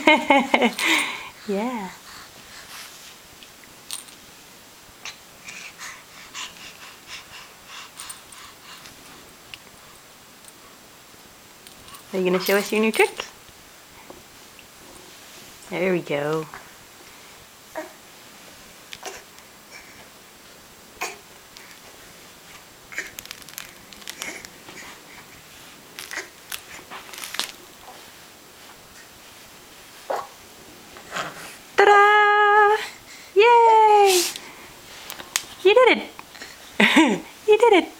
Yeah. Are you gonna show us your new trick? There we go. Ta-da! Yay! You did it! You did it!